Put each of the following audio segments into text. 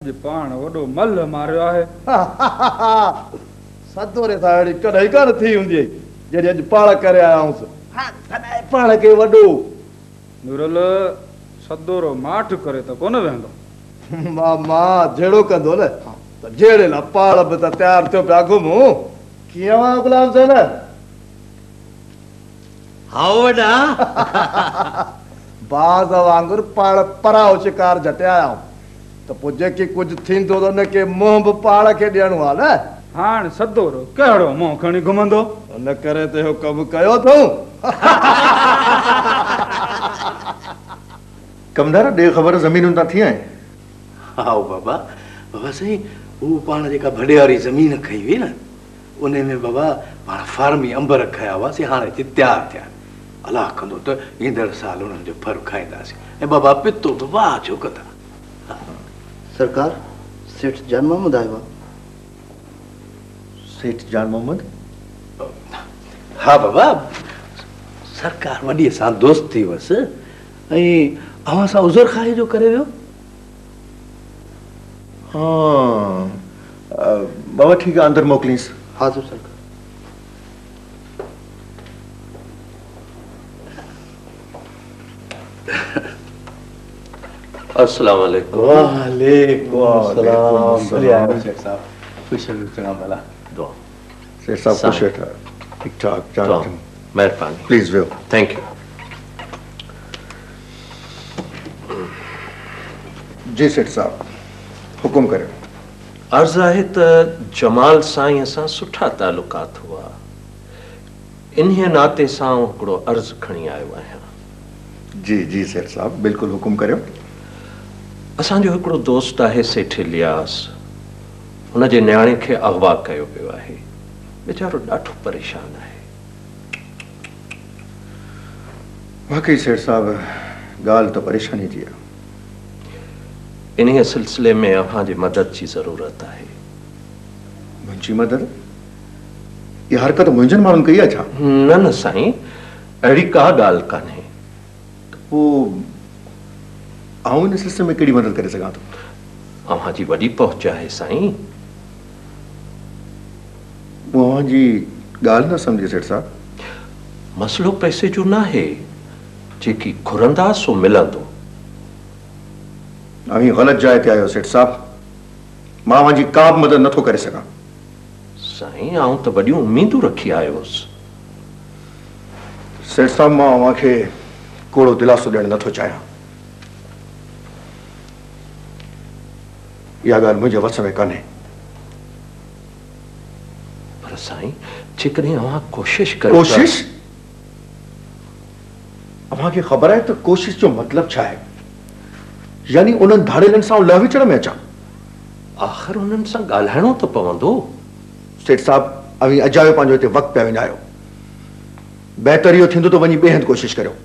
जे पाण वॾो मल मारियो आहे। सदोरे सां अहिड़ी कॾहिं कान थी हूंदी जॾहिं अॼु पाण करे आया आहियूं। तॾहिं पाण खे वॾो नूरल सदोरो माठ करे त कोन वेंदो। मां जहिड़ो कंदो न त जहिड़े लाइ पाण बि त तयारु थियो पिया घुमूं। कीअं वां गुलाम सां न हा वॾा बाज़ वांगुरु पाण पराओ शिकार झटे आया आहियूं त पोइ जेके कुझु थींदो त हुनखे मुंहुं बि पाण खे ॾियणो आहे न। हाणे सदोरो कहिड़ो मुंहुं खणी घुमंदो? न करे त इहो कमु कयो अथऊं। कमदार ॾे ख़बर ज़मीनुनि तां थी आहिनि? हा बाबा बाबा साईं हू पाण जेका भॾियारी ज़मीन खई हुई न उन में बाबा पाण फार्मी अंब रखाया हुआसीं हाणे हिते तयारु थिया। अलाह कंदो त ईंदड़ साल उन्हनि जो फर खाईंदासीं। ऐं बाबा पितो बि वाह छो कंदा। सरकार सेठ जान मोहम्मद आयो आहे। सेठ जान मोहम्मद? हा बाबा सरकार वॾी सां दोस्ती हुअसि ऐं अवां सां उज़र खाए जो करे वियो। हाँ बाबा ठीक है अंदर मोकलीस। हाज़िर सरकार। अस्सलाम वालेकुम। वालेकुम सलाम। शेख साहब खुश चंगा भला दुआ। सेठ साहब खुश है ठीक ठाक जान मेहरबानी प्लीज वेहो। Thank you. जी सेठ साहब हुकुम करियो। अर्ज़ आहे त जमाल साईं सां सुठा तालुकात हुआ इन्हीअ नाते सां हिकिड़ो अर्ज़ खणी आयो आहियां। जी जी सेठ साहब बिल्कुलु हुकुम करियो। असांजो हिकिड़ो दोस्त आहे सेठ इलियास हुनजे न्याणे खे अगवा कयो वियो आहे। वीचारो ॾाढो परेशान आहे। वाकई सेठ साहब ॻाल्हि त परेशानी जी आहे। इन्हीअ सिलसिले में अव्हांजी मदद जी ज़रूरत आहे। मुंहिंजी मदद? इहा हरकत मुंहिंजनि माण्हुनि कई आहे छा? न न साईं अहिड़ी का ॻाल्हि कान्हे। पोइ आऊं इन सिलसिले में कहिड़ी मदद करे सघां थो? अव्हांजी वॾी पहुच आहे साईं। मूं अव्हांजी ॻाल्हि न सम्झी सेठ साहब। मसलो पैसे जो न आहे जेकी घुरंदा सो मिलंदो। अभी ग़लत जाइ ते आयो सेठ साहब। मां अव्हांजी का बि मदद नथो करे सघां। साईं आऊं त वॾियूं उम्मीदूं रखी आयोसि। सेठ साहब मां अव्हांखे कोड़ो दिलासो ॾियणु नथो चाहियां। इहा ॻाल्हि मुंहिंजे वस में कान्हे। पर साईं जेकॾहिं अव्हां कोशिश कयो। कोशिश? अव्हांखे ख़बर आहे त कोशिश जो मतिलबु छा आहे? यानी उन्हनि धाड़ेलनि सां लह विचड़ में अचां? आख़िर उन्हनि सां ॻाल्हाइणो त पवंदो। सेठ साहब अभी अजायो पंहिंजो हिते वक़्तु पिया विञायो। बहितर इहो थींदो त वञी ॿिए हंधि कोशिशि करियो।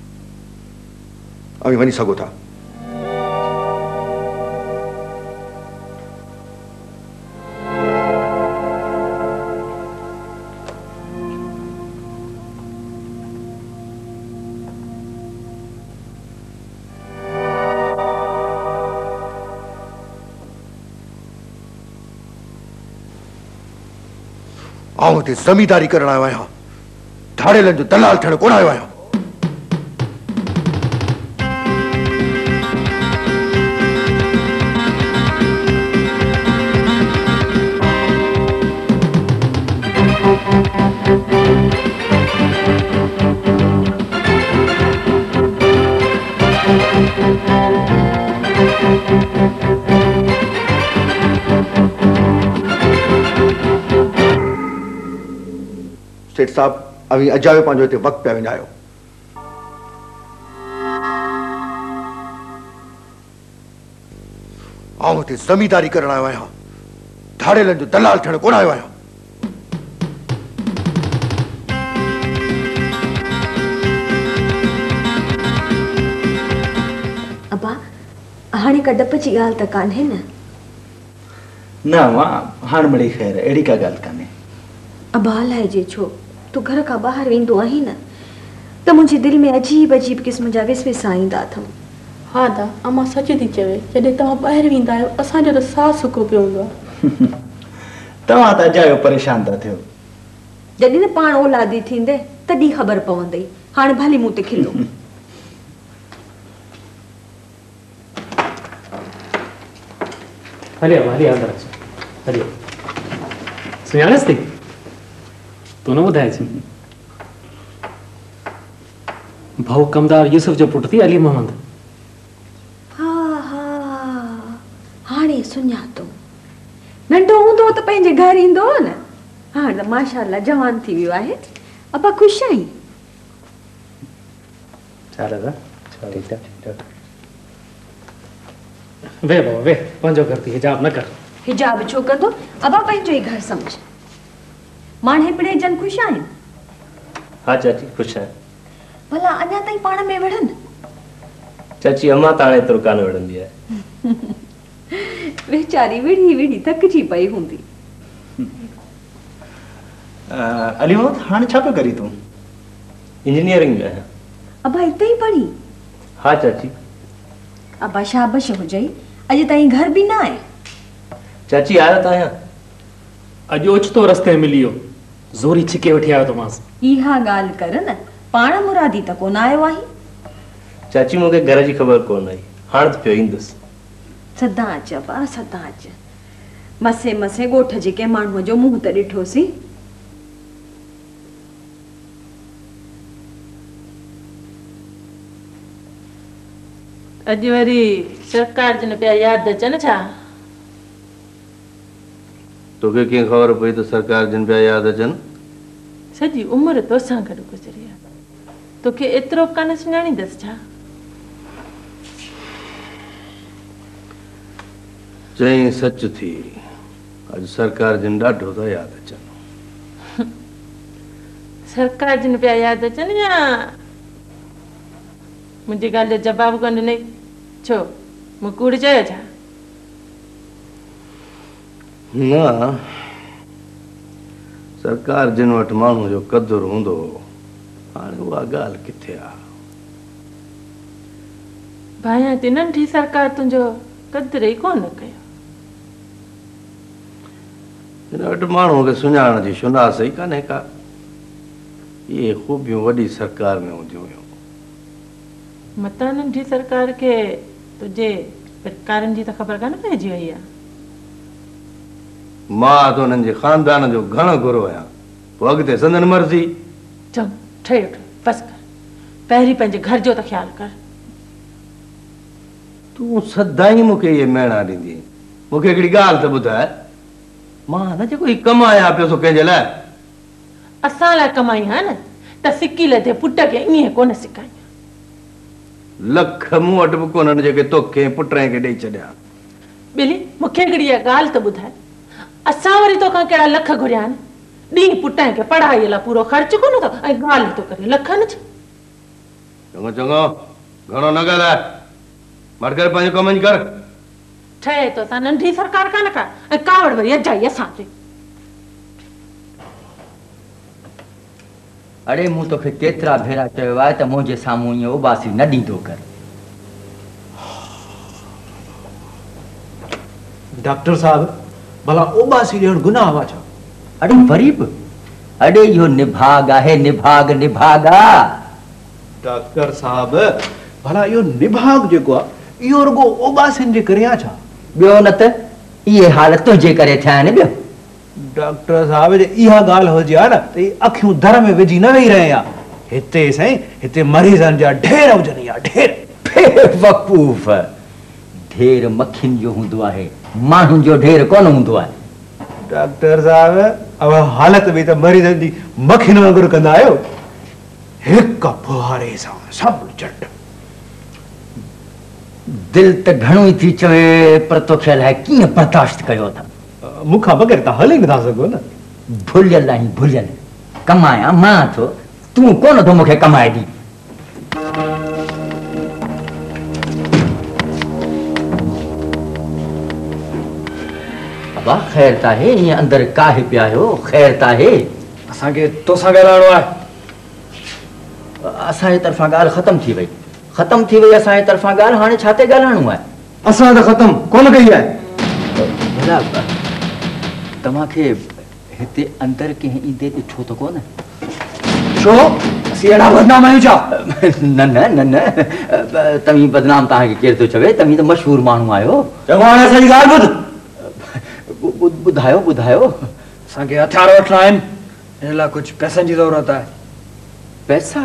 अभी वञी सघो था। आऊं हिते ज़मींदारी करण आयो आहियां। धाड़ेलनि जो दलाल थियण कोन आयो आहियां। सेठ साहब अभी अजायो पंहिंजो हिते वक़्तु पिया विञायो। आऊं हिते ज़मींदारी करण आयो आहियां। धाड़ेलनि जो दलाल थियण कोन आयो आहियां। अबा हाणे का डप जी ॻाल्हि त कान्हे न? न मां हाणे मिड़ी ख़ैर अहिड़ी का ॻाल्हि कान्हे। अबा अलाए जे छो तूं घर खां ॿाहिरि वेंदो आहीं न त मुंहिंजे दिलि में अजीब अजीब क़िस्म जा विसविसा ईंदा अथव। हाँ दा अम्मा सच थी चवे जॾहिं तव्हां ॿाहिरि वेंदा आहियो असांजो त साह सुको पियो हूंदो आहे। तव्हां त अजायो परेशान था थियो। जॾहिं न पाण औलादी थींदे तॾहिं ख़बर पवंदी। हाणे भली मूं ते खिलो। हले हली अंदर अच। हले सुञाणेसि थी? तूं न ॿुधाएसि। भाऊ कमदार यूसुफ जो पुटु थी अली मोहम्मद। हा हा हाणे सुञातो। नंढो हूंदो त पंहिंजे घर ईंदो हो न। हाणे त माशाअल्लाह जवान थी वियो आहे। अबा ख़ुशि आहीं? छा दादा ठीक ठाक। वे बाबा वे पंहिंजो घर थी हिजाब न कर। हिजाब छो कंदो? अबा पंहिंजो ई घर समझ। माणे पिणे जन ख़ुशि आहिनि? हाँ चाची ख़ुशि आहियां। भला अञा ताईं पाण में विढ़नि? चाची अम्मा त हाणे एतिरो कान विढ़ंदी आहे। वेचारी विढ़ी विढ़ी थकिजी पई हूंदी। अली मोहम्मद हाणे छा पियो करी तूं? इंजीनियरिंग में आहियां। अबा हिते ई पढ़ी? हाँ चाची। अबा शाबाश हुजई अॼु ताईं घर बि न आहे। चाची आयो त आहियां। अॼु ओचितो रस्ते में मिली वियो ज़ोरी छिके वठी आयो तोमांसि। इहा ॻाल्हि कर न पाण मुरादी त कोन आयो आहे। चाची मूंखे घर जी ख़बर कोन आई हाणे त पियो ईंदुसि। सदा अच अबा सदा अच। मसे मसे ॻोठ जे के माण्हूअ जो मुंहुं त ॾिठोसीं। अॼु वरी सरकार जन पिया यादि अचनि छा? तोखे कीअं ख़बर पई त सरकार जिन पिया यादि अचनि? सॼी उमिरि तोसां गॾु गुज़री आहे। तोखे एतिरो कान सुञाणींदसि छा? चई सच थी अॼु सरकार जिन ॾाढो था यादि अचनि। सरकार जन पिया यादि अचनि या मुंहिंजी ॻाल्हि जो जवाबु कोन ॾिनई? छो मूं कूड़ चयो छा? न सरकार जिन वटि माण्हू जो क़दुरु हूंदो हाणे उहा ॻाल्हि किथे आहे? भाया ते नंढी सरकार तुंहिंजो क़दुरु ई कोन कयो। हिन वटि माण्हूअ खे सुञाणण जी शुनास ई कान्हे का। इहे ख़ूबियूं वॾी सरकार में हूंदियूं हुयूं। मता नंढी सरकार के तुझे प्रकारनि जी त ख़बर कान पइजी वई आहे। मां त हुननि जे ख़ानदान जो घणो गुरु आहियां। पोइ अॻिते संदन मर्ज़ी। चङो ठही उठ बसि कर। पहिरीं पंहिंजे घर जो त ख़्यालु कर। तूं सदाई मूंखे इहे मेणा ॾींदी। मूंखे हिकिड़ी ॻाल्हि त ॿुधाए मां न जेको हीउ कमाया पियो सो कंहिंजे लाइ? असां लाइ कमाई हा न त सिकी लधे पुट खे ईअं कोन सिकाई। लख मूं वटि बि कोन्हनि जेके तोखे पुट खे ॾेई छॾिया। ॿिली मूंखे हिकिड़ी इहा ॻाल्हि त ॿुधाए असां वरी तोखां कहिड़ा लख घुरिया आहिनि? ॾींहुं पुट खे पढ़ाईअ लाइ पूरो ख़र्च कोन थो ऐं ॻाल्हि थो करे लखनि छा? चङो चङो घणो न ॻाल्हाए मर करे पंहिंजो कम ई कर। ठहे तो असां नंढी सरकार कान का ऐं कावड़ वरी अजाई असां ते। अड़े मूं तोखे केतिरा भेरा चयो आहे त मुंहिंजे साम्हूं ईअं उबासी न ॾींदो कर। डॉक्टर साहब भला उबासी ॾियणु गुनाह आहे छा? अड़े वरी बि अड़े इहो निभाग आहे निभाग निभाग आहे। डॉक्टर साहब भला इहो निभाग जेको आहे इहो रुगो उबासियुनि जे करे आहे छा? ॿियो न त इहे हाल तुंहिंजे करे थिया आहिनि। ॿियो डॉक्टर साहब जे इहा ॻाल्हि हुजे हा न त इहे अखियूं दर में विझी न वेही रहे आहे। हिते साईं हिते मरीज़नि जा ढेर हुजनि या ढेर। वक़ूफ़ ढेर मखियुनि जो हूंदो आहे माण्हुनि जो ढेर कोन हूंदो आहे। डॉक्टर साहब अब हालत में त मरीज़नि जी मखियुनि वांगुरु कंदा आहियो। हिक फुहारे सां सभु झट। दिल त घणो ई थी चवे पर तोखे अलाए कीअं बर्दाश्त कयो था। मूंखां बग़ैर तव्हां हली नथा सघो न। भुलियल आहीं भुलियल। कमाया मां थो तूं कोन थो मूंखे कमाए ॾी। अबा ख़ैर त आहे ईअं अंदरि काहे पिया आहियो? ख़ैर त आहे? असांखे तोसां ॻाल्हाइणो आहे। असांजे तरफ़ां ॻाल्हि ख़तम थी वई। ख़त्म थी वई असांजे तरफ़ां ॻाल्हि, हाणे छा ते ॻाल्हाइणो आहे? असां त ख़त्म कोन कई आहे। भला तव्हांखे हिते अंदरि कंहिं ईंदे ॾिठो त कोन? छो असीं अहिड़ा बदनाम आहियूं छा? न न न न तव्हीं बदनाम तव्हांखे केरु थो चवे? तव्हीं त मशहूरु माण्हू आहियो। चङो हाणे असांजी ॻाल्हि ॿुध। ॿुधायो ॿुधायो। असांखे हथियार वठिणा आहिनि, हिन लाइ कुझु पैसनि जी ज़रूरत आहे। पैसा?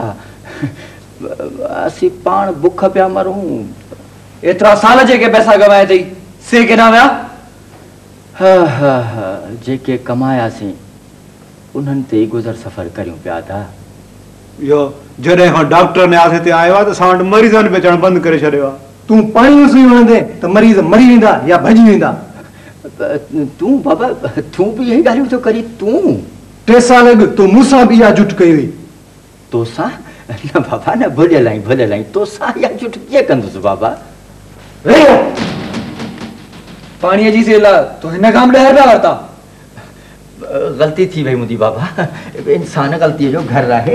असीं पाण बुख पिया मरूं। एतिरा साल जेके पैसा कमाया अथई से केॾां विया? हा हा हा जेके कमायासीं उन्हनि ते ई गुज़र सफ़र करियूं पिया था। इहो जॾहिं खां डॉक्टर न्यास हिते आयो आहे त असां वटि मरीज़नि पे अचणु बंदि करे छॾियो आहे। तूं पाणी में सुई वणंदे त मरीज़ मरी वेंदा या भॼी वेंदा। तूं बाबा तूं बि इहे ॻाल्हियूं थो करी? तूं 3 साल अॻु तूं मूंसां बि इहा जुट कई हुई। तोसां? न बाबा न, भुलियल आहीं। तोसां इहा जुट कीअं कंदुसि बाबा? पाणीअ जी सेल आहे, तूं हिन खां 10 रुपया वरिता। ग़लती थी वई मुंहिंजी बाबा, इंसान ग़लतीअ जो घर आहे।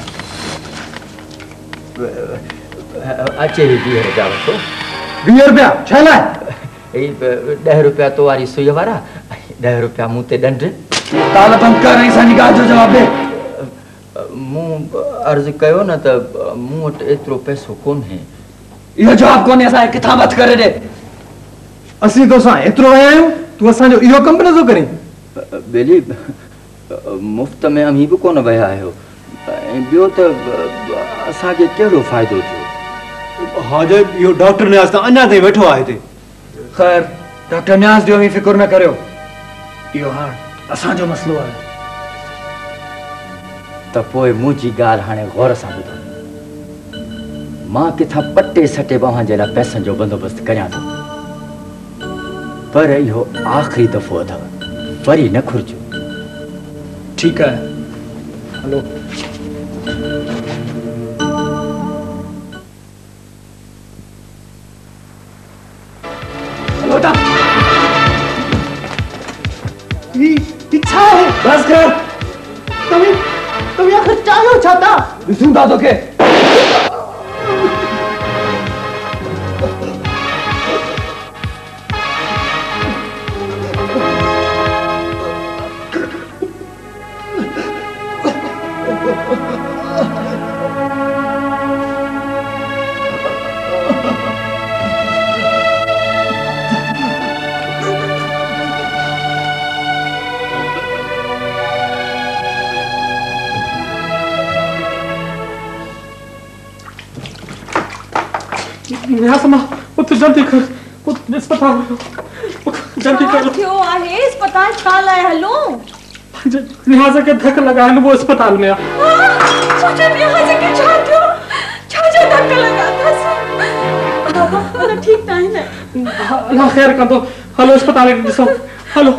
अचे 20 रुपया वठो। 20 रुपया छा लाइ? 10 रुपया तो वारी सुई वारा, 10 रुपया मूं ते ॾंड। ताल बंदि कर ऐं असांजी ॻाल्हि जो जवाबु ॾे। मूं अर्ज़ु कयो न त मूं वटि एतिरो पैसो कोन्हे। इहो जवाबु कोन्हे, असांखे किथां मत करे ॾे। असीं तोसां एतिरो विया आहियूं, तूं असांजो इहो कमु नथो करीं। बेली मुफ़्त में अमीं बि कोन विया आहियो, ऐं ॿियो त असांखे कहिड़ो फ़ाइदो थियो? हाजर इहो डॉक्टर न्यास त अञा ताईं वेठो आहे हिते। ख़ैर डॉक्टर न्यास जो बि फ़िकुर न करियो, इहो हाणे असांजो मसइलो आहे। त पोइ मुंहिंजी ॻाल्हि हाणे गौर सां ॿुधो। मां किथां पटे सटे अव्हां जे लाइ पैसनि जो बंदोबस्तु करियां थो, पर इहो आख़िरी दफ़ो अथव, वरी न घुरिजो। ठीकु आहे, हलो। हलो छा आहे? बस कर। तव्हीं आख़िर चाहियो छा था? ॾिसूं था तोखे। उठ जल्दी कर, अस्पताल जल्दी कर। क्यों आहे अस्पताल छा लाइ हलूं? निहाज़ के धक लगा वो अस्पताल में सोचे निहाज़ के छा थियो? छा जो धक लगा अथस? बाबा मतलब ठीक त आहे न? अल्लाह खैर कंदो, हलो अस्पताल में ॾिसो, हलो।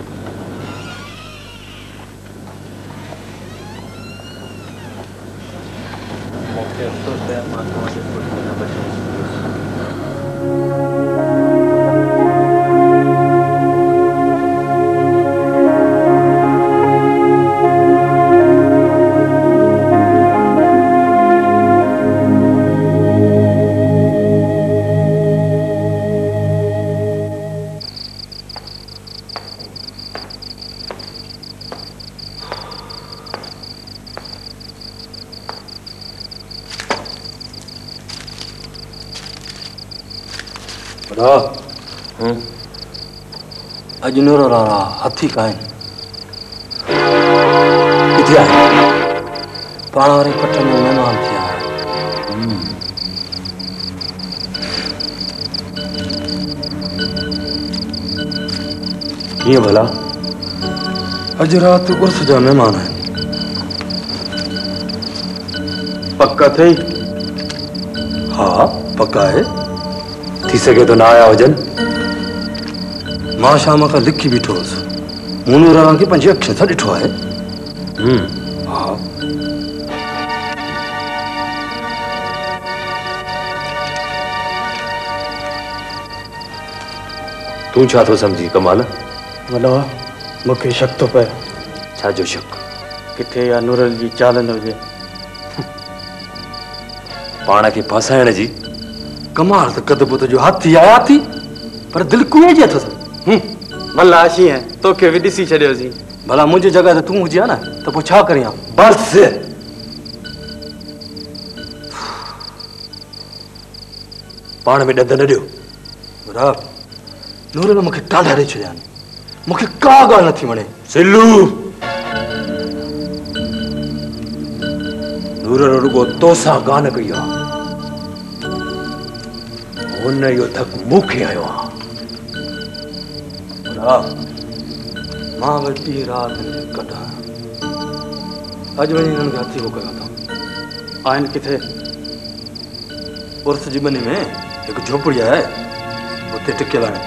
अजनूर वारा हाथी काइन किथे आहे? पाण वारे कठ में महिमान थिया। कीअं भला? अॼु राति उर्स जा महिमान आहिनि। पक्का अथई? हा पक्का आहे, थी सघे तो ना आया हुजनि। मां शाम खां लिखी बीठो हुअसि, मुनूर वारनि खे पंहिंजी अखियुनि सां ॾिठो आहे। हा तूं छा थो सम्झी कमाल? वॾो मूंखे शक थो पए। छा जो शक? किथे या नूरल जी चाल न हुजे। पाण खे फसाइण जी कमाल त कद पुत जो हाथी आया थी पर दिल कुएं जे अथसि। भला अशी है तोखे भी ॾिसी छॾियोसीं। भला मुंहिंजी जॻह ते तूं हुजे हा न त पोइ छा करियां? बस पाण में ॾंद न ॾियो। नूर मूंखे टांडा ॾेई छॾिया आहिनि। मूंखे का ॻाल्हि नथी वणे। सिलू नूर रुगो तोसां गान कई आहे। हुन इहो थक मूंखे आयो आहे। मां वटि ॾींहुं राति कढां अॼु वञी हिननि खे हथी मोकिलिया अथऊं। आहिनि किथे? उर्स जी बनी में हिकु झोपड़ी आहे, उते टिकियल आहिनि।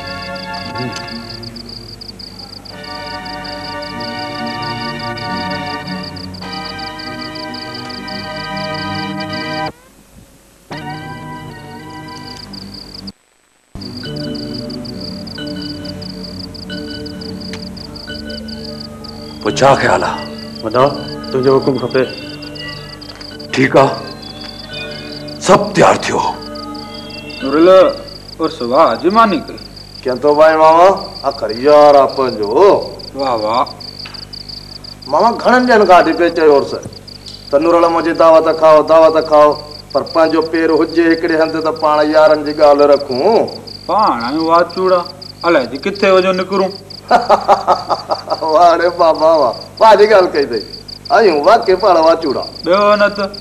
पोइ छा ख़्याल आहे? वॾा तुंहिंजो हुकुम खपे। ठीकु आहे, सभु तयारु थियो। नूरुल उर्स वाह जिमानी कई। क्या तो भाई मामा आखिर यार अपन जो वाह वाह मामा घणनि ॼणनि खां पे चयो उर्स त नूरुल मुंहिंजी दावत खाओ पर पंहिंजो पेर हुजे हिकिड़े हंधि त पाण यारनि जी ॻाल्हि रखूं। पाण आहियूं वाह चूड़ा अलाए जी किथे वञो निकिरूं। वाह रे बाबा वाह पंहिंजी ॻाल्हि कई अथई। आहियूं वाके पाण वाह चूड़ा ॿियो न त।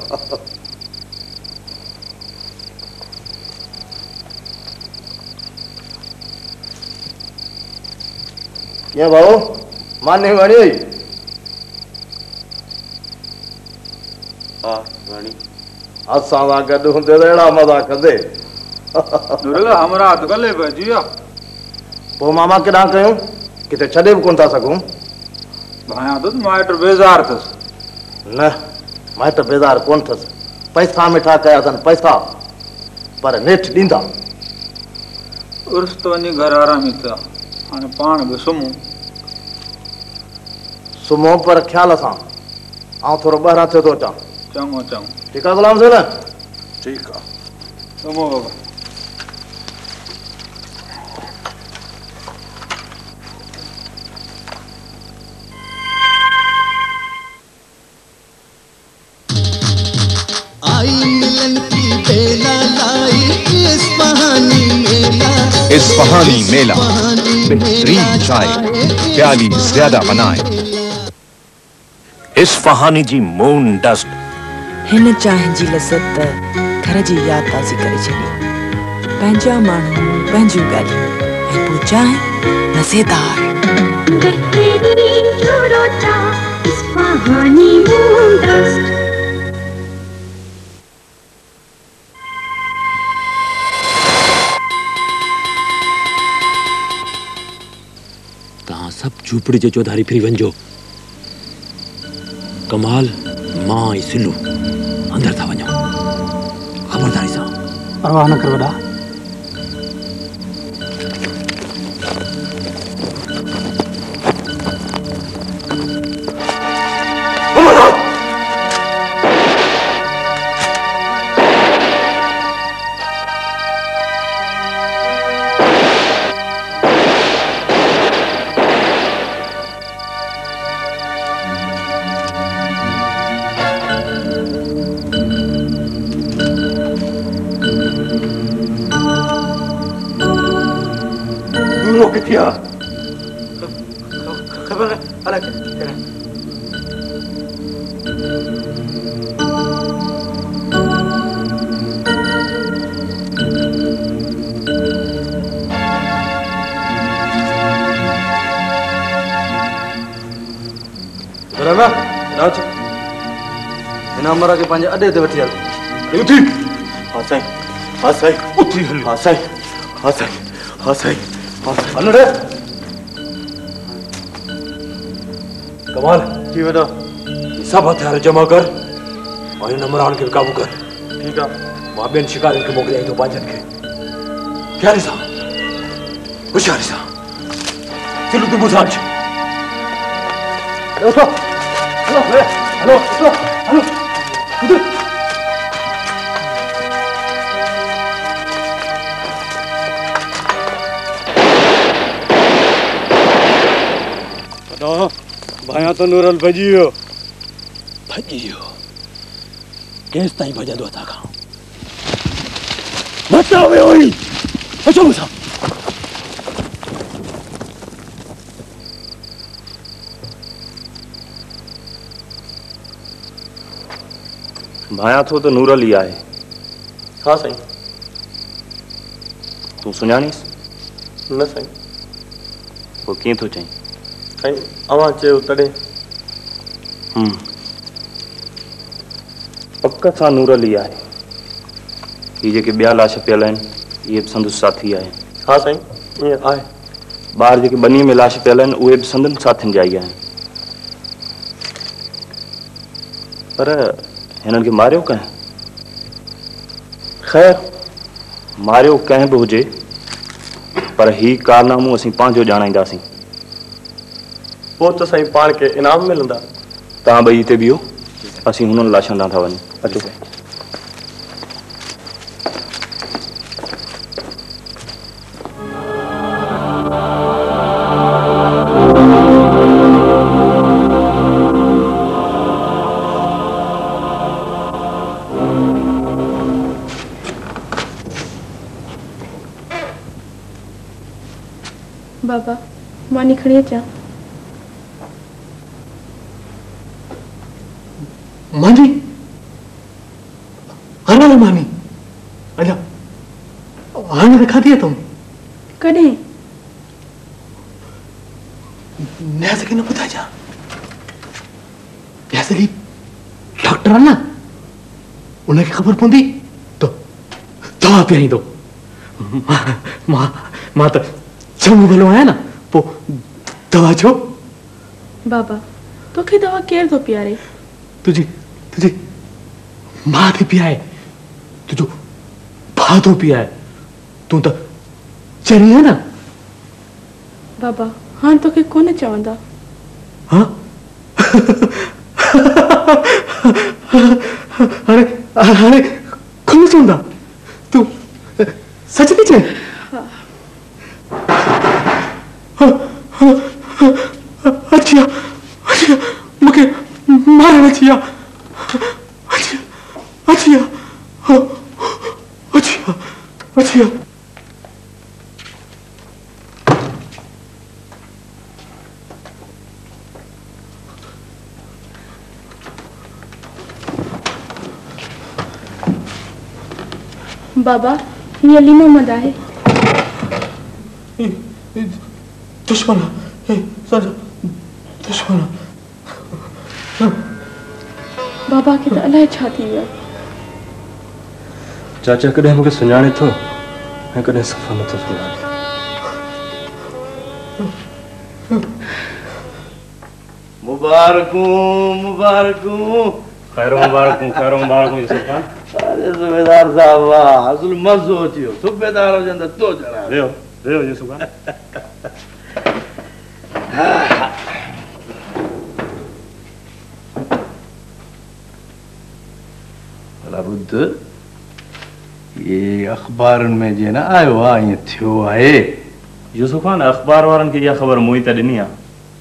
कीअं भाऊ मानी वणी? हा वणी। असां सां गॾु हूंदे त अहिड़ा मज़ा कंदे। नूरुल हमरा हथ गले पइजी विया। पोइ मामा केॾां कयूं? किथे छॾे बि कोन था सघूं। भाया तो माइट बेज़ार अथसि। न माइट बेज़ार कोन अथसि। पैसा मिठा कया अथनि पैसा पर नेठि ॾींदा। उर्स त वञी घर आरामी थिया हाणे पाण बि सुम्हूं। सुम्हो पर ख़्याल सां। आउं थोरो ॿाहिरां थियो थो अचां। चङो ठीकु आहे गुलाम सेन? ठीकु आहे। सुम्हो बाबा। इस्फहानी मेला बेहतरीन चाय प्याली ज्यादा बनाए। इस्फहानी जी मून डस्ट हिन चांहि जी लज़त घर जी यादि ताज़ी करे छॾी। पंहिंजा माण्हू पंहिंजूं ॻाल्हियूं ऐं पोइ चांहि मज़ेदार। Isfahani moon dust. सब झूपड़ी जे चौधारी फिरी वञो। कमाल मां ऐं सिलू अंदर था वञो। ख़बरदारी सां। परवाह न कर वॾा। खबर है अलग इनामरा के पंहिंजे अॾे ते वठी हल। उथी। हा साईं, हा साईं। उथी हल। हा साईं, हा साईं, हा साईं, हा साईं। हल रे। कमाल जी वॾा। सब हथियार जमा कर और इन इमरान खे काबू कर। ठीक है। मां ॿियनि शिकारियुनि खे मोकिलियां थो पंहिंजनि खे। ख्याली सां, होशियारी सां। सिलू तूं ॿुधां। Hello hello hello hello. अदा भाया तो नूरल भजियो केस ताईं भजंदो असां खां बचावे होई अचो मूंसां भाया थो तो नूरल ही आहे। हाँ साईं। तू सुञाणीस? न साईं। वो कीअं थो चईं? साईं अवां चयो तॾहिं। पक सां नूरल ही आहे। ही जेके ॿिया लाश पियल आहिनि इहे बि संदसि साथी आहे। हाँ साईं ईअं आहे। ॿाहिरि जेके बनीअ में लाश पियल आहिनि उहे बि संदनि साथियुनि जा ई आहिनि। पर हिननि खे मारियो कंहिं? ख़ैर मारियो कंहिं बि हुजे पर ही कारनामो असीं पंहिंजो ॼाणाईंदासीं। पोइ त साईं पाण खे इनाम मिलंदा। तव्हां ॿई हिते बीहो असीं हुननि लाशनि ॾांहुं था वञूं। अचो। बाबा मानी खणी अचां। मानी हाणे मानी अला हाणे रखा दिया तुम कॾहिं? न्यास खे न ॿुधाइजां। न्यासली डॉक्टर आहे न उनखे ख़बर पवंदी तो दवा पीआईंदो। मां त चङो भलो आहियां न पोइ दवा छो? बाबा तोखे दवा केरु थो पीआरे? तुझी मां थी पीआरे तुंहिंजो भाउ थो पीआरे। तूं त चरी है न। बाबा हाणे तोखे कोन चवंदा। हाँ हाणे हाणे कोन चवंदा? तूं सच थी चए? अच्छा मूंखे मारण अची विया। अच्छा बाबा ये अली मोहम्मद आहे। दुश्मन दुश्मन बाबा खे त अलाए छा थी वियो। चाचा कॾहिं मूंखे सुञाणे थो ऐं कॾहिं सफ़ा नथो सुञाणे। मुबारकूं मुबारकूं। खैरो मुबारकूं यूसुफ़। अरे सूबेदार साहब वाह असुल मज़ो अची वियो। सूबेदार हुजनि त तो ॼणा। वेहो यूसुफ़। भला ॿुध ये अख़बारुनि में जीअं न आयो आहे ईअं थियो आहे। यूसुफ़ न अख़बार वारनि खे इहा ख़बर मूं ई त ॾिनी आहे।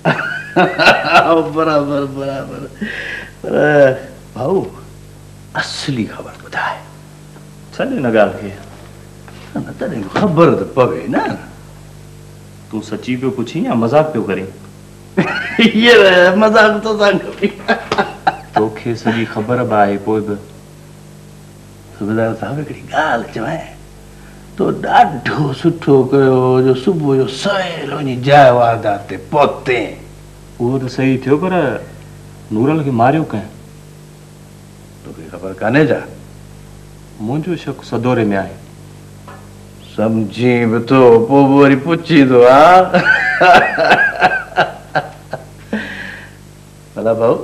बराबर बराबर पर भाऊ असली ख़बर ॿुधाए। छॾ हिन ॻाल्हि खे। न तॾहिं ख़बर त पवे न। तूं सची पियो पुछी या मज़ाक पियो करीं? ये मज़ाक तो तोखे सॼी ख़बर बि आहे पोइ बि। सूबेदार साहब हिकिड़ी ॻाल्हि चवां तो ॾाढो सुठो कयो जो सुबुह जो सवेल वञी जाइ वारदात ते पहुते। उहो त सही थियो पर नूरल खे मारियो कंहिं? तोखे ख़बर कान्हे छा? मुंहिंजो शक सदोरे में आहे। समझी बि थो पोइ बि वरी पुछी थो। भला भाऊ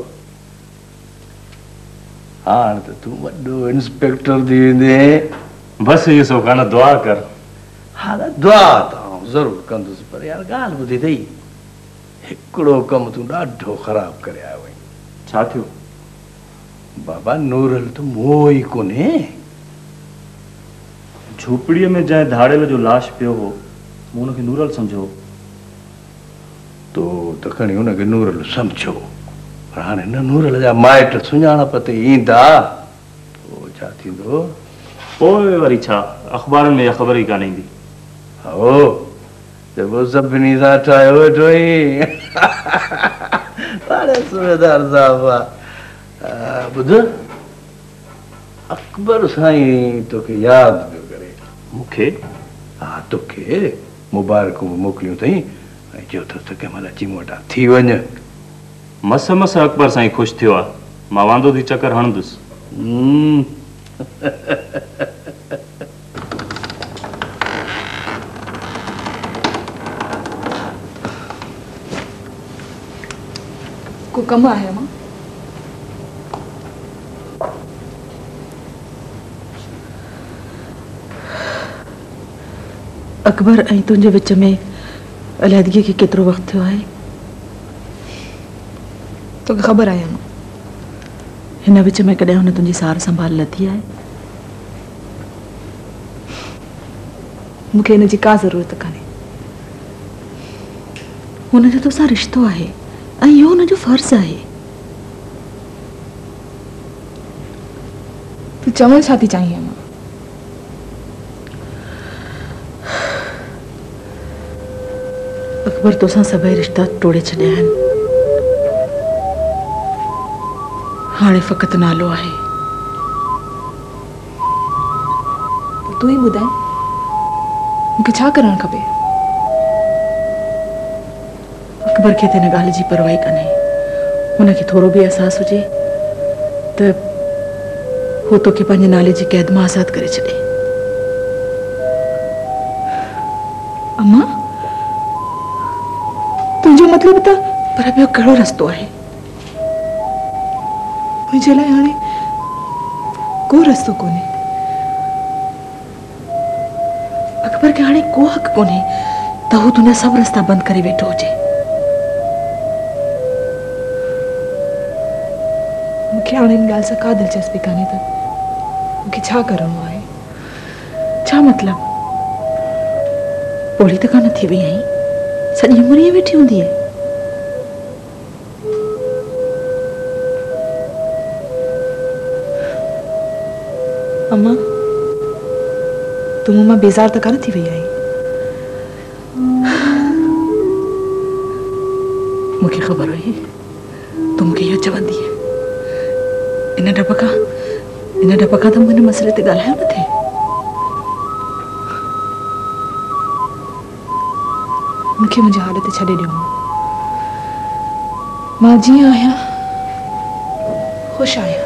हाणे त तूं वॾो इंस्पेक्टर थी वेंदे। बसि इहो सो कान दुआ कर। हा दुआ त ज़रूरु कंदुसि पर यार ॻाल्हि ॿुधी अथई हिकिड़ो कमु तूं ॾाढो ख़राबु करे आयो आहीं। छा थियो? बाबा नूरल त मोह ई कोन्हे। झोपड़ीअ में जंहिं धाड़ेल जो लाश पियो हो मूं हुनखे नूरल सम्झो। तो पोइ त खणी हुनखे नूरल सम्झो पर हाणे न नूरल जा माइट सुञाणप ते ईंदा पोइ छा थींदो? पोइ वरी छा अख़बारनि में ख़बर ई कान ईंदी। हो जब सभिनी सां ठाहियो वेठो ई अरे सूबेदार साहब ॿुध अकबर साईं तोखे यादि पियो करे। मूंखे? हा तोखे मुबारकूं मोकिलियूं अथई ऐं चयो अथसि त कंहिं महिल अची मूं वटां थी वञ। मस मस अकबर साईं ख़ुशि थियो आहे, मां वांदो थी चकर हणंदुसि। को कम आहे मां? अकबर ऐं तुंहिंजे विच में अलहदगी खे केतिरो वक़्तु थियो आहे? तोखे ख़बर आहे मां? हिन विच में कॾहिं हुन तुंहिंजी सार संभाल लथी आहे? मूंखे हिनजी का ज़रूरत कान्हे। हुनजो तोसां रिश्तो आहे ऐं इहो हुनजो फर्ज़ आहे। तूं चवण छा थी चाहीं मां? अकबर तोसां सभई रिश्ता तोड़े छॾिया आहिनि। हाणे फ़क़ति नालो आहे। तूं ई ॿुधाए मूंखे छा करणु खपे? अकबर खे त हिन ॻाल्हि जी परवाही कान्हे। हुनखे थोरो बि अहसास हुजे त हू तोखे पंहिंजे नाले जी क़ैद मां आज़ादु करे छॾे। अम्मा तुंहिंजो मतिलबु त पर ॿियो कहिड़ो रस्तो आहे? मुंहिंजे लाइ हाणे को रस्तो कोन्हे। अकबर खे हाणे को हक़ कोन्हे त हू तुंहिंजा सभु रस्ता बंदि करे वेठो हुजे। मूंखे हाणे हिन ॻाल्हि सां का दिलचस्पी कान्हे त मूंखे छा करिणो आहे। छा मतिलबु? पोड़ी त कान थी वई आहीं, सॼी उमिरि ईअं वेठी हूंदी आहे। अम्मा तूं मूं मां बेज़ार त कान थी वई आहीं? मूंखे ख़बर हुई तूं मूंखे इहो चवंदी। इन डप खां त मूं हिन मसइले ते ॻाल्हायो न थिए। मूंखे मुंहिंजी हालत छॾे ॾियो। मां जीअं आहियां ख़ुशि आहियां।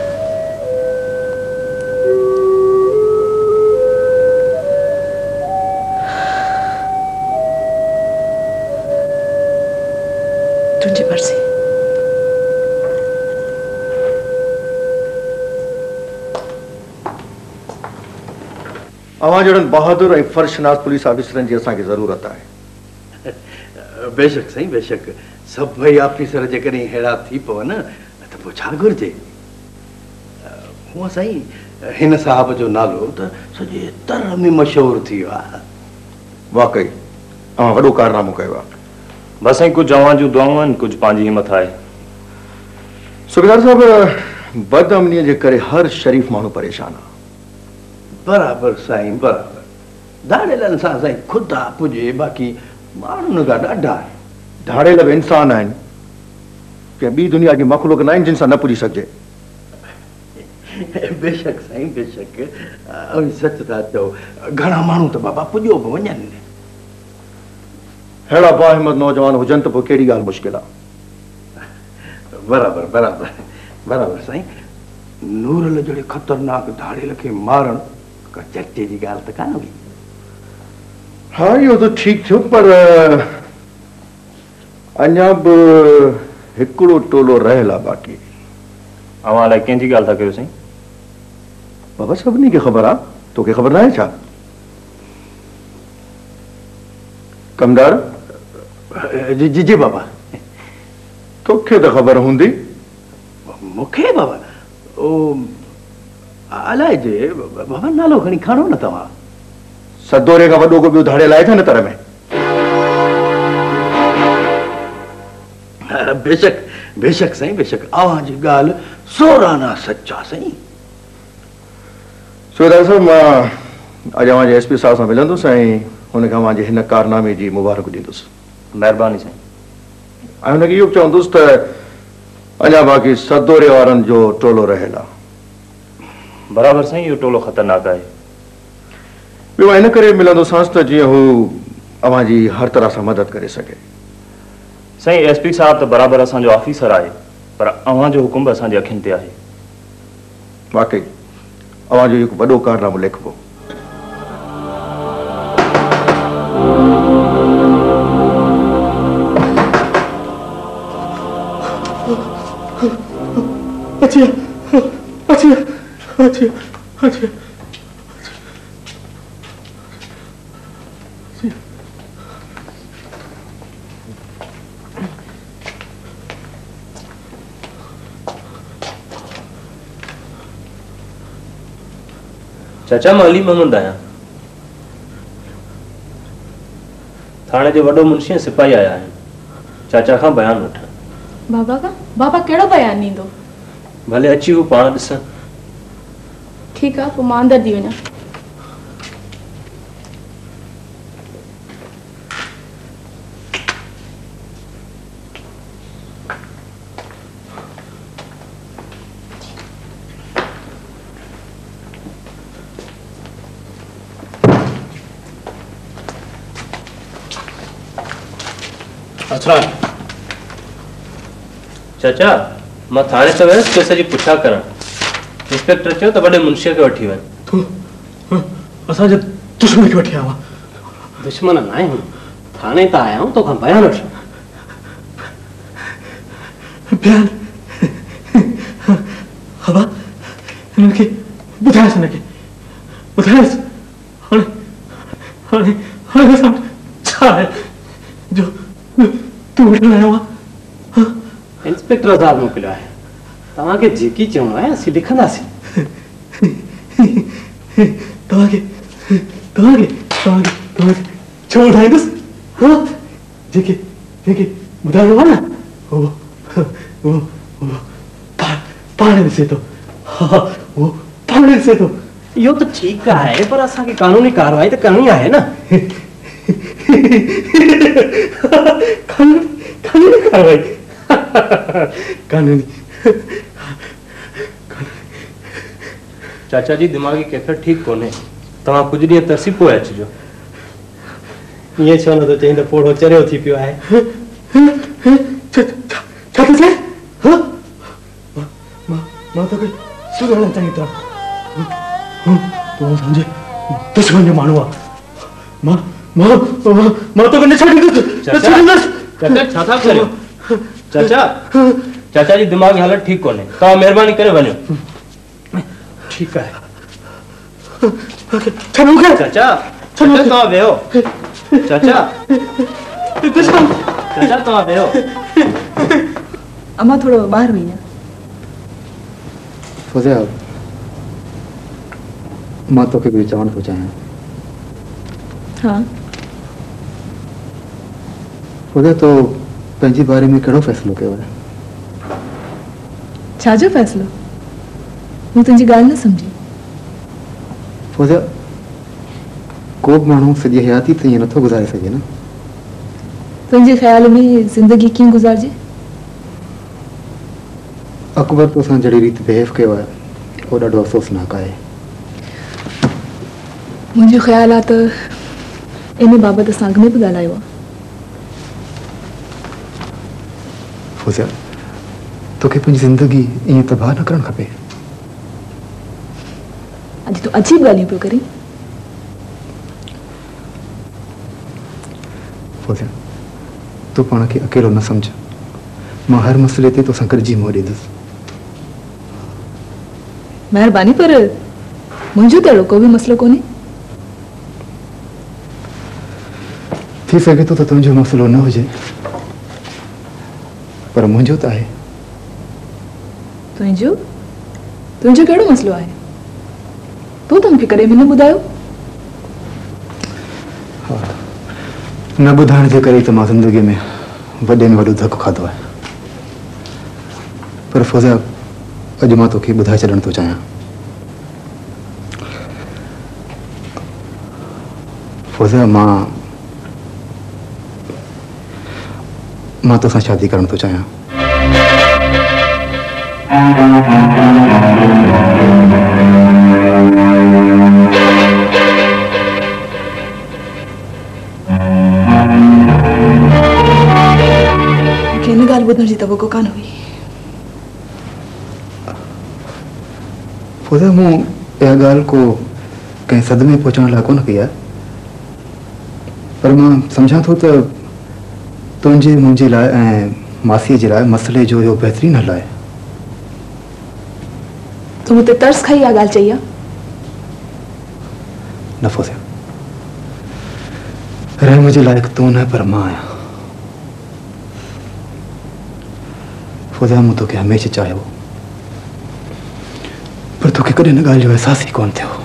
तुंहिंजी मर्ज़ी। अवां जहिड़नि बहादुर ऐं फर्शनास पुलिस ऑफिसरनि जी असांखे ज़रूरत आहे। बेशक साईं बेशक। सभई ऑफिसर जेकॾहिं अहिड़ा थी पवनि त पोइ छा घुरिजे। हूअं साईं हिन साहब जो नालो त सॼे तर में मशहूरु थी वियो आहे। वाकई अवां वॾो कारनामो कयो आहे। बस साईं कुझु अवां जूं दुआऊं आहिनि, कुझु पंहिंजी हिमत आहे। सूबेदार साहब बदअमनीअ जे करे हर शरीफ़ माण्हू परेशान आहे। बराबरि साईं बराबरि। धाड़ेलनि सां साईं ख़ुदा पुॼे, बाक़ी माण्हुनि खां ॾाढा धाड़ेल बि इंसान आहिनि, कंहिं ॿी दुनिया जी मख़लूक न आहिनि जिन सां न पुॼी सघिजे। बेशक साईं बेशक। ऐं सच था चओ घणा माण्हू त बाबा पुॼो बि वञनि। अहिड़ा बाहिमत नौजवान हुजनि त पोइ कहिड़ी ॻाल्हि मुश्किल आहे। बराबरि बराबरि बराबरि साईं। नूरल जहिड़े ख़तरनाक धाड़ेल खे मारणु का चटे जी ॻाल्हि त कान हुई। हा इहो त ठीकु थियो, पर अञा बि हिकिड़ो टोलो रहियल आहे बाक़ी। अवां अलाए कंहिंजी ॻाल्हि था कयो साईं? बाबा सभिनी खे ख़बर आहे, तोखे ख़बर न आहे छा? कमदार? जी जी जी बाबा। तोखे त ख़बर हूंदी। मूंखे बाबा? ओ अलाए जे बाबा नालो खणी खणो न तव्हां। सदोरे खां वॾो को ॿियो धाड़ियल आहे छा न तर में? बेशक बेशक साईं बेशक अवां जी ॻाल्हि सोराना सच्चा साईं। सूबेदार साहब मां अॼु अवां जे एसपी साहब सां मिलंदुसि ऐं हुनखे अवां जे हिन कारनामे जी मुबारक ॾींदुसि। महिरबानी साईं। ऐं हुनखे इहो बि चवंदुसि त अञा बाक़ी सदोरे वारनि जो टोलो रहियल आहे। बराबरि साईं, इहो टोलो ख़तरनाक आहे। ॿियो इन करे मिलंदोसांसि त जीअं हू अवां जी हर तरह सां मदद करे सघे। साईं एसपी साहब त बराबरि असांजो ऑफिसर आहे, पर अवां जो हुकुम असांजे अखियुनि ते आहे। वाकई अवां जो हिकु वॾो कारनामो लिखबो। अच्छा अच्छा अच्छा अच्छा चाचा मां अली मोहम्मद आहियां। थाणे जो वॾो मुंशी ऐं सिपाही आया आहिनि चाचा खां बयान वठण। बाबा का बाबा कहिड़ो बयान ॾींदो? भले अची हू पाण ॾिसां। ठीकु आहे, पोइ मां अंदरि थी वञा। अच्छा चाचा मां थाणे त वियुसि केस जी पुछा करण। इंस्पेक्टर चयो त वॾे मुंशीअ खे वठी वञ। तूं असांजे दुश्मन खे वठी आयो आहे? दुश्मन न आहियूं, थाणे त आया आहियूं, तोखां बयान वठूं। बयान हवा हिननि खे ॿुधायसि, हिनखे ॿुधायसि। हाणे हाणे हाणे असां छा आहे जो तूं वठण आयो आहे? इंस्पेक्टर साहब मोकिलियो आहे, तव्हांखे जेकी चवणो आहे असीं लिखंदासीं। तव्हांखे तव्हांखे तव्हांखे तव्हांखे छो ॿुधाईंदुसि? जेके जेके ॿुधाइणो आहे न उहो पाण ॾिसे थो। हा उहो पाण ॾिसे थो। इहो त ठीकु आहे, पर असांखे कानूनी कार्रवाई त करणी आहे न। कानूनी कार्रवाई कानूनी। चाचा जी दिमागी कैफियत ठीकु कोन्हे, तव्हां कुझु ॾींहं तरसी पोइ अचिजो। ईअं छो नथो चईं त पोड़ो चरियो थी पियो आहे। छा थो चए? मां तोखे सुञाणा चङी तरह। तूं असांजे दुश्मन जो माण्हू आहे। मां तोखे न छॾींदुसि। चाचा छा था करियो? चाचा चाचा जी दिमागी हालत ठीकु कोन्हे, तव्हां महिरबानी करे वञो। ठीकु आहे चाचा तव्हां वेहो। चाचा चाचा तव्हां वेहो। अम्मा थोरो ॿाहिरि वई आहे। फुज़िया मां तोखे बि चवणु थो चाहियां। हाँ फुज़िया तो पंहिंजे बारे में कहिड़ो फ़ैसिलो कयो आहे? छाजो फ़ैसिलो? मूं तुंहिंजी ॻाल्हि न सम्झी। फुज़िया को बि माण्हू सॼी हयाती त ईअं नथो गुज़ारे सघे न। तुंहिंजे ख़्याल में ज़िंदगी कीअं गुज़ारिजे? अकबर तोसां जहिड़ी रीति बिहेव कयो आहे उहो ॾाढो अफ़सोसनाक आहे। मुंहिंजो ख़्याल आहे त इन बाबति असां अॻु में बि ॻाल्हायो आहे। फुज़िया तोखे पंहिंजी ज़िंदगी ईअं तबाह न करणु खपे। अॼु तूं अजीब ॻाल्हियूं पियो करीं। फुज़िया तूं पाण खे अकेलो न सम्झ। मां हर मसइले ते तोसां गॾिजी मुंहुं ॾींदुसि। महिरबानी, पर मुंहिंजो त अहिड़ो को बि मसइलो कोन्हे। थी सघे थो त तुंहिंजो मसइलो न हुजे, पर मुंहिंजो त आहे। तुंहिंजो तुंहिंजो कहिड़ो मसइलो आहे? तूं त मूंखे कॾहिं बि न ॿुधायो। न ॿुधाइण जे करे त मां ज़िंदगी में वॾे में वॾो धकु खाधो आहे। पर फौजा अॼु मां तोखे ॿुधाए छॾणु थो चाहियां। फौजा मां तोसां शादी करणु थो चाहियां। मूंखे हिन ॻाल्हि ॿुधण जी तवको कान हुई। फौजा मूं इहा ॻाल्हि को कंहिं सदमे पहुचण लाइ कोन कई आहे, पर मां सम्झां थो त तुंहिंजे मुंहिंजे लाइ ऐं मासीअ जे लाइ मसइले जो इहो बहितरीनु हल आहे। तूं मूं ते तर्स खाई इहा ॻाल्हि चई आहे? न फौजा, रहम जे लाइक़ तूं न पर मां आहियां। फौजा मूं तोखे हमेशह चाहियो, पर तोखे कॾहिं हिन ॻाल्हि जो अहसास ई कोन थियो।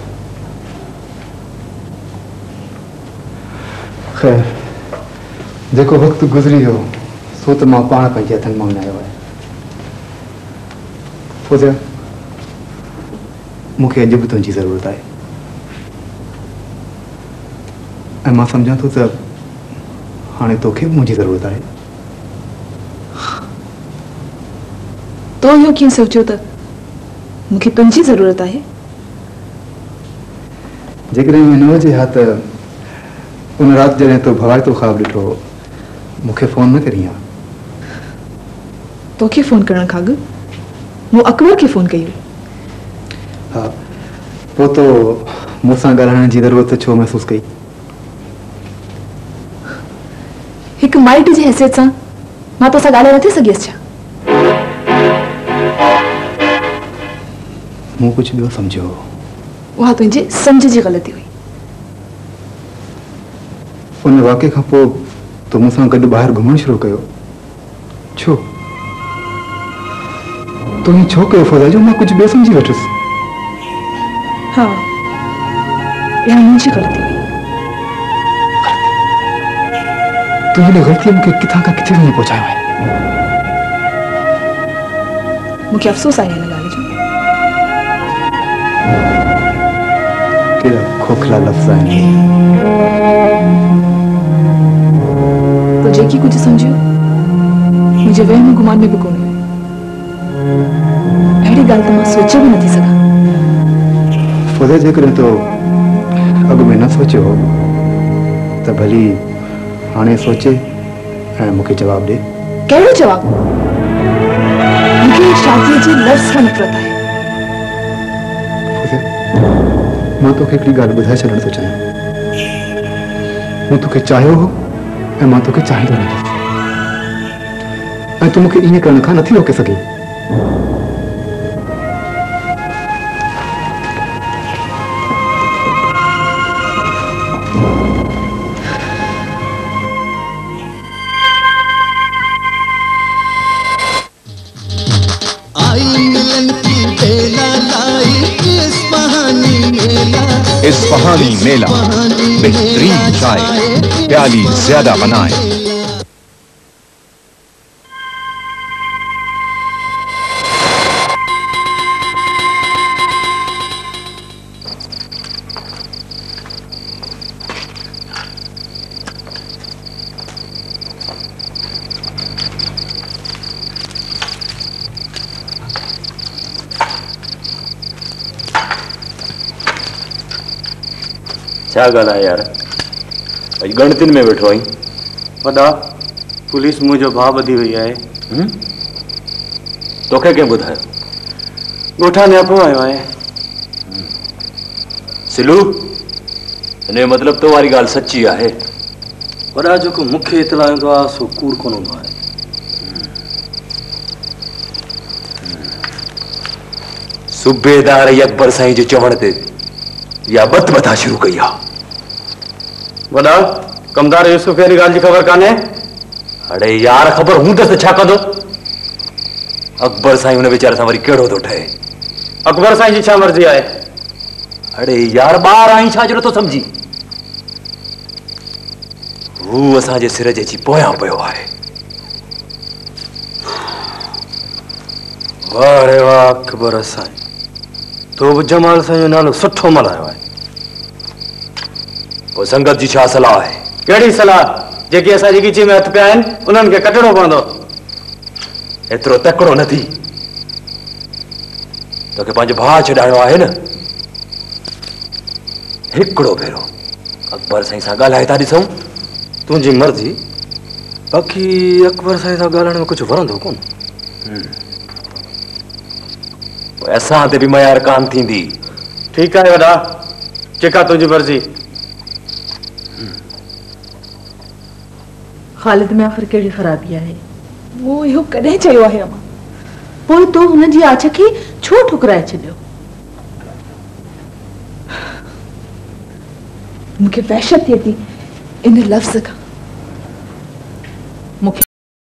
ख़ैर, जेको वक़्तु गुज़री वियो सो त मां पाण पंहिंजे हथनि मां विञायो आहे। फौजा, मूंखे अॼु बि तुंहिंजी ज़रूरत आहे ऐं मां सम्झां थो त हाणे तोखे बि मुंहिंजी ज़रूरत आहे। तो इहो कीअं सोचियो त मूंखे तुंहिंजी ज़रूरत आहे? जेकॾहिं इहो न हुजे हा त उन राति जॾहिं तो भवाइतो ख़्वाबु ॾिठो मूंखे फ़ोन न करी हा। तोखे फ़ोन करण खां अॻु मूं अकबर खे फ़ोन कई हुई। हा, पोइ तो मूंसां ॻाल्हाइण जी ज़रूरत छो महसूस कई? हिकु माइट जी हैसियत सां मां तोसां ॻाल्हाए नथी सघियसि छा? मूं कुझु ॿियो सम्झो। उहा तुंहिंजी सम्झ जी ग़लती हुई। उन वाक़े खां पोइ तो मूंसां गॾु ॿाहिरि घुमणु शुरू कयो। छो तो हीअं छो कयो फौजा जो मां कुझु ॿियो सम्झी वठुसि? हा, इहा मुंहिंजी ग़लती हुई। तुंहिंजी हिन ग़लतीअ मूंखे किथां खां किथे वञी पहुचायो आहे। मूंखे अफ़सोस आहे हिन ॻाल्हि जो। कहिड़ा खोखला लफ़्ज़ आहिनि। तो जेकी कुछ समझियो मुझे वहम गुमान में भी कोन हुई। अहिड़ी ॻाल्हि त मां सोचे भी नथी सघां। फौजा, जेकॾहिं तो अॻु में न सोचियो त भली हाणे सोचे ऐं मूंखे जवाबु ॾे। कहिड़ो जवाबु? मूंखे शादीअ जे लफ़्ज़ खां नफ़रत आहे। मां तोखे हिकिड़ी ॻाल्हि ॿुधाए छॾणु थो चाहियां। मूं तोखे चाहियो हो ऐं मां तोखे चाहींदो रहंदुसि ऐं तूं मूंखे ईअं करण खां नथी रोके सघे। इस्फहानी मेला, बेहतरीन चाय, प्याली ज्यादा बनाए। छा ॻाल्हि आहे यार, अॼु गणतियुनि में वेठो आहीं? वॾा, पुलिस मुंहिंजो भाउ ॿधी वई आहे। तोखे कंहिं ॿुधायो? ॻोठा नियापो आयो आहे। सिलू, हिन जो मतिलबु तो वारी ॻाल्हि सची आहे? वॾा, जेको मूंखे इतला ईंदो आहे सो कूड़ कोन हूंदो आहे। सूबेदार अकबर साईं जे चवण ते या बत बता शुरू कई आहे। वॾा, कमदार यूसुफ खे ॻाल्हि जी ख़बर कान्हे? अड़े यार, ख़बर हूंदसि त छा कंदो? अकबर साईं हुन वीचारे सां वरी कहिड़ो थो ठहे? अकबर साईं जी छा मर्ज़ी आहे? अड़े यार, ॿार आहीं छा जो नथो सम्झी? हू असांजे सिर जे अची पोयां पियो आहे। वाह रे वाह अकबर साईं, तो बि जमाल साईं जो नालो सुठो मल्हायो आहे। पोइ संगत जी छा सलाह आहे? कहिड़ी सलाह? जेके असांजी गिची में हथ पिया आहिनि उन्हनि खे कटणो पवंदो। एतिरो तकिड़ो न थी, तोखे पंहिंजो भाउ छॾाइणो आहे न। हिकिड़ो भेरो अकबर साईं सां ॻाल्हाए था ॾिसूं। तुंहिंजी मर्ज़ी। बाक़ी अकबर साईं सां ॻाल्हाइण में कुझु वणंदो कोन। पोइ असां ते बि मयार कान थींदी। ठीकु आहे वॾा, जेका तुंहिंजी मर्ज़ी। ख़ालिद में आख़िर कहिड़ी ख़राबी आहे? मूं इहो कॾहिं चयो आहे अमा? पोइ तो हुनजी आछ खे छो ठुकराए छॾियो? मूंखे वहशत थिए थी इन लफ़्ज़ खां।